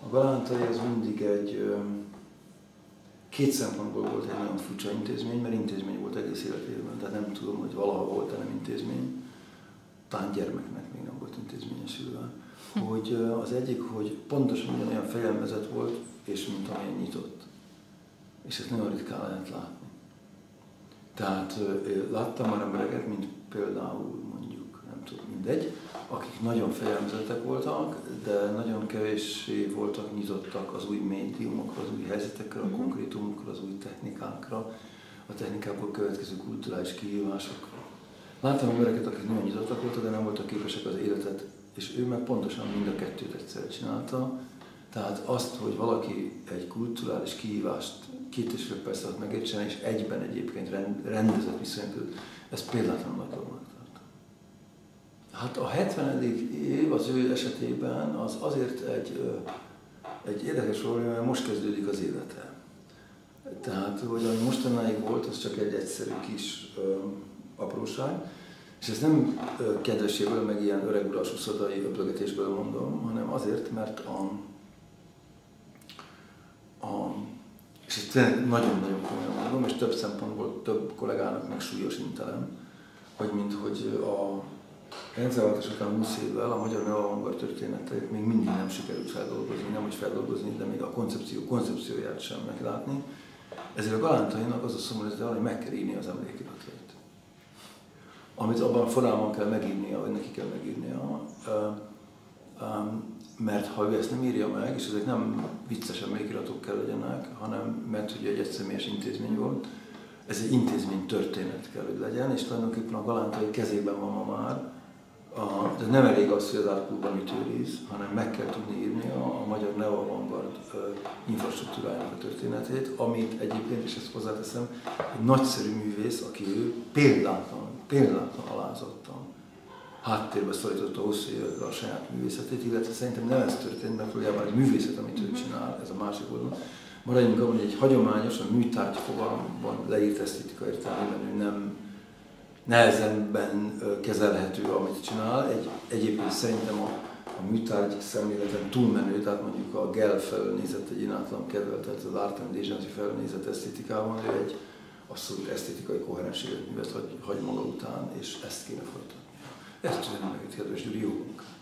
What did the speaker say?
Galántai az mindig két szempontból volt egy nagyon furcsa intézmény, mert intézmény volt egész életében, tehát nem tudom, hogy valaha volt-e nem intézmény, talán gyermeknek még nem volt intézményesülve. Hogy az egyik, hogy pontosan ugyanolyan fegyelmezett volt, és mint amilyen nyitott. És ezt nagyon ritkán lehet látni. Tehát láttam már embereket, mint például mondjuk, nem tudom, mindegy, akik nagyon fegyelmezettek voltak, de nagyon kevéssé voltak nyitottak az új médiumokra, az új helyzetekre, a konkrétumokra, az új technikákra, a technikából következő kulturális kihívásokra. Láttam embereket, akik nagyon nyitottak voltak, de nem voltak képesek az életet, és ő meg pontosan mind a kettőt egyszerre csinálta. Tehát azt, hogy valaki egy kulturális kihívást 2,5 perc alatt megértsen, és egyben egyébként rendezett viszonylag, ez példátlan nagy dolognak tartom. Hát a 70. év az ő esetében az azért egy érdekes probléma, mert most kezdődik az élete. Tehát, hogy ami mostanáig volt, az csak egy egyszerű kis apróság. És ezt nem kedveséből, meg ilyen öreg uras uszodai öblögetésből mondom, hanem azért, mert és ezt nagyon-nagyon komolyan mondom, és több szempontból több kollégának meg súlyos intelem, hogy a rendszerváltás után 20 évvel a magyar neoavantgárd történetét még mindig nem sikerült feldolgozni, nem hogy feldolgozni, de még a koncepcióját sem meglátni. Ezért a Galántainak az a szomorú, hogy meg kell írni az emlékiratait. Amit abban a formában kell megírnia, vagy neki kell megírnia, mert ha ő ezt nem írja meg, és ezek nem vicces emlékiratok kell legyenek, hanem mert ugye egy egyszemélyes intézmény volt, ez egy intézmény történet kell, hogy legyen, és tulajdonképpen a Galántai kezében van ma már. De nem elég az, hogy az Art amit őriz, hanem meg kell tudni írni a magyar neoavantgárd infrastruktúrájának a történetét, amit egyébként, és ezt hozzáteszem, egy nagyszerű művész, aki ő példátlan alázattal háttérbe szorította hosszú évekre a saját művészetét, illetve szerintem nem ez történt, mert valójában egy művészet, amit ő csinál, ez a másik oldalon. Maradjunk abban, hogy egy hagyományos, a műtárgy fogalomban leírt esztétika értelmében ő nem nehezenben kezelhető, amit csinál. Egyébként szerintem a műtárgy szemléleten túlmenő, tehát mondjuk a Gell felől nézett egy inátlan kedvel, tehát az Art and Degency felől nézett esztétikában, ő egy abszolút esztétikai koherens életművet hagy maga után, és ezt kéne folytatni. Ezt tudom meg egy kedves Gyuri, jó munkát!